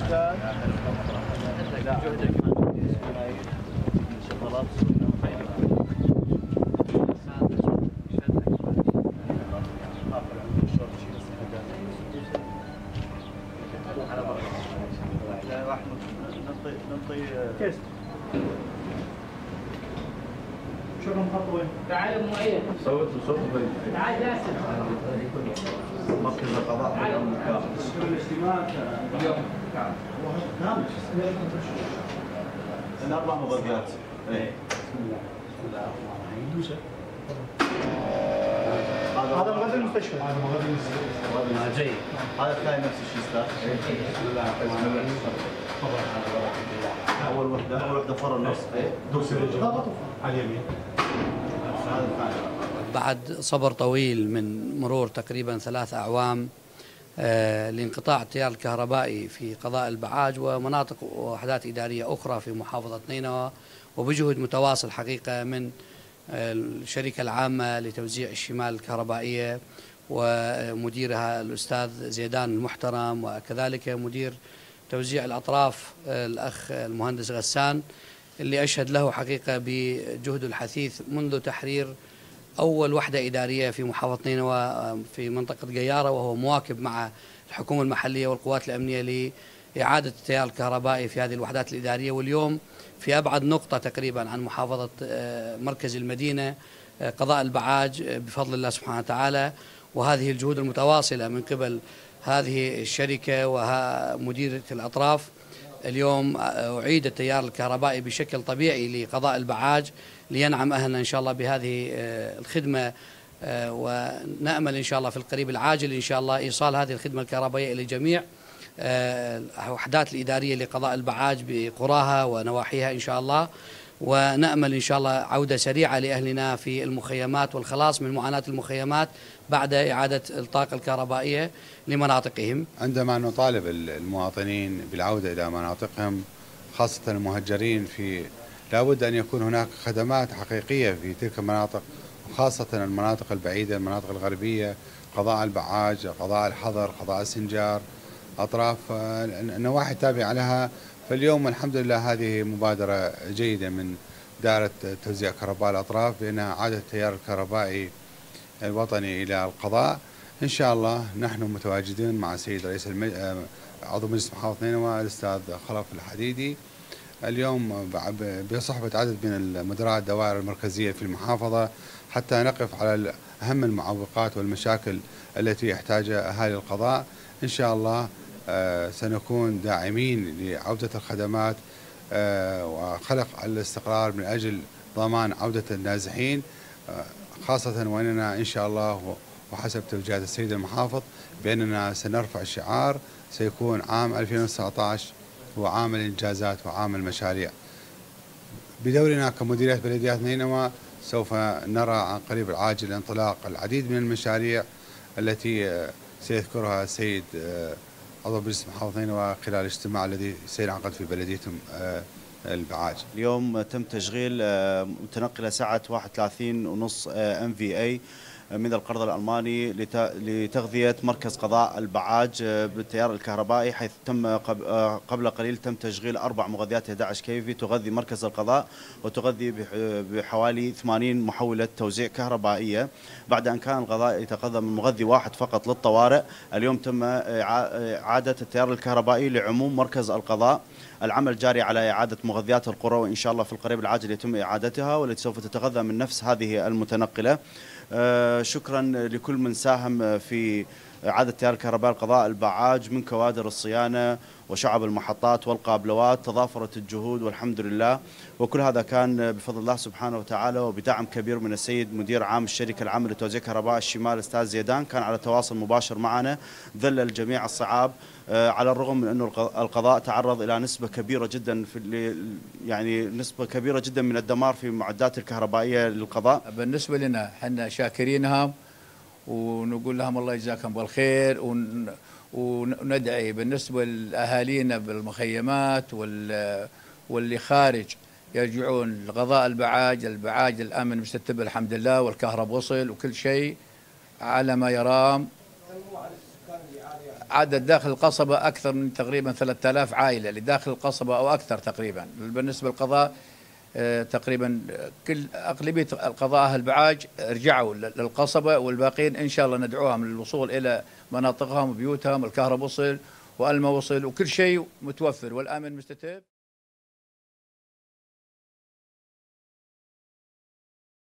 شوفوا مخطوين. تعال ابو معين. صوت تعال ياسر. مركز القضاء اليوم الاجتماع اليوم كامل. الاربع مضادات. ايه. بسم الله الرحمن الرحيم. هذا مغذي المستشفى. هذا مغذي المستشفى. جيد. هذا الثاني نفس الشيء استاذ. بسم الله الرحمن الرحيم. تفضل. اول وحده فر النص. على اليمين. بعد صبر طويل من مرور تقريبا 3 أعوام لانقطاع التيار الكهربائي في قضاء البعاج ومناطق ووحدات إدارية أخرى في محافظة نينوى، وبجهد متواصل حقيقة من الشركة العامة لتوزيع الشمال الكهربائية ومديرها الأستاذ زيدان المحترم، وكذلك مدير توزيع الأطراف الأخ المهندس غسان، اللي أشهد له حقيقة بجهد الحثيث منذ تحرير أول وحدة إدارية في محافظة نينوى في منطقة قيارة، وهو مواكب مع الحكومة المحلية والقوات الأمنية لإعادة التيار الكهربائي في هذه الوحدات الإدارية. واليوم في أبعد نقطة تقريبا عن محافظة مركز المدينة قضاء البعاج بفضل الله سبحانه وتعالى. وهذه الجهود المتواصلة من قبل هذه الشركة ومديرية الأطراف، اليوم أعيد التيار الكهربائي بشكل طبيعي لقضاء البعاج لينعم أهلنا إن شاء الله بهذه الخدمة، ونأمل إن شاء الله في القريب العاجل إن شاء الله إيصال هذه الخدمة الكهربائية إلى جميع الوحدات الإدارية لقضاء البعاج بقراها ونواحيها إن شاء الله، ونأمل إن شاء الله عودة سريعة لأهلنا في المخيمات والخلاص من معاناة المخيمات بعد إعادة الطاقة الكهربائية لمناطقهم. عندما نطالب المواطنين بالعودة إلى مناطقهم خاصة المهجرين لابد أن يكون هناك خدمات حقيقية في تلك المناطق، وخاصة المناطق البعيدة، المناطق الغربية، قضاء البعاج، قضاء الحضر، قضاء السنجار، أطراف النواحي التابعة لها. فاليوم الحمد لله هذه مبادرة جيدة من دائرة توزيع كهرباء الأطراف بأنها عادة التيار الكهربائي الوطني إلى القضاء. إن شاء الله نحن متواجدين مع السيد رئيس عضو مجلس محافظة نينوى الأستاذ خلف الحديدي اليوم بصحبة عدد من المدراء الدوائر المركزية في المحافظة حتى نقف على أهم المعوقات والمشاكل التي يحتاجها أهالي القضاء. إن شاء الله سنكون داعمين لعودة الخدمات وخلق الاستقرار من أجل ضمان عودة النازحين، خاصة وأننا إن شاء الله وحسب توجيهات السيد المحافظ بأننا سنرفع الشعار سيكون عام 2019 هو عام الإنجازات وعام المشاريع. بدورنا كمديرية بلديات نينوى سوف نرى عن قريب العاجل انطلاق العديد من المشاريع التي سيذكرها السيد عضو مجلس محافظة نينوى خلال الاجتماع الذي سينعقد في بلديتهم البعاج. اليوم تم تشغيل متنقلة سعة 31.5 MVA من القرض الألماني لتغذية مركز قضاء البعاج بالتيار الكهربائي، حيث تم قبل قليل تم تشغيل 4 مغذيات 11 كيفي تغذي مركز القضاء وتغذي بحوالي 80 محولة توزيع كهربائية. بعد أن كان القضاء يتقدم من مغذي واحد فقط للطوارئ، اليوم تم إعادة التيار الكهربائي لعموم مركز القضاء. العمل جاري على إعادة مغذيات القرى، وإن شاء الله في القريب العاجل يتم إعادتها، والتي سوف تتغذى من نفس هذه المتنقلة. شكرا لكل من ساهم في إعادة تيار الكهرباء القضاء البعاج من كوادر الصيانة وشعب المحطات والقابلوات. تضافرت الجهود والحمد لله، وكل هذا كان بفضل الله سبحانه وتعالى وبدعم كبير من السيد مدير عام الشركة العامة لتوزيع كهرباء الشمال أستاذ زيدان، كان على تواصل مباشر معنا، ذل الجميع الصعاب على الرغم من أنه القضاء تعرض إلى نسبة كبيرة جدا نسبة كبيرة جدا من الدمار في المعدات الكهربائية للقضاء. بالنسبة لنا احنا شاكرينهم ونقول لهم الله يجزاكم بالخير، وندعي بالنسبة لأهالينا بالمخيمات واللي خارج يرجعون لقضاء البعاج الأمن مستتب الحمد لله، والكهرب وصل وكل شيء على ما يرام. عدد داخل القصبة أكثر من تقريبا 3000 عائلة لداخل القصبة أو أكثر تقريبا. بالنسبة للقضاء تقريبا أغلبية القضاء أهل بعاج رجعوا للقصبة، والباقيين إن شاء الله ندعوهم للوصول إلى مناطقهم وبيوتهم، الكهرباء وصل والماء وصل وكل شيء متوفر والأمن مستتب.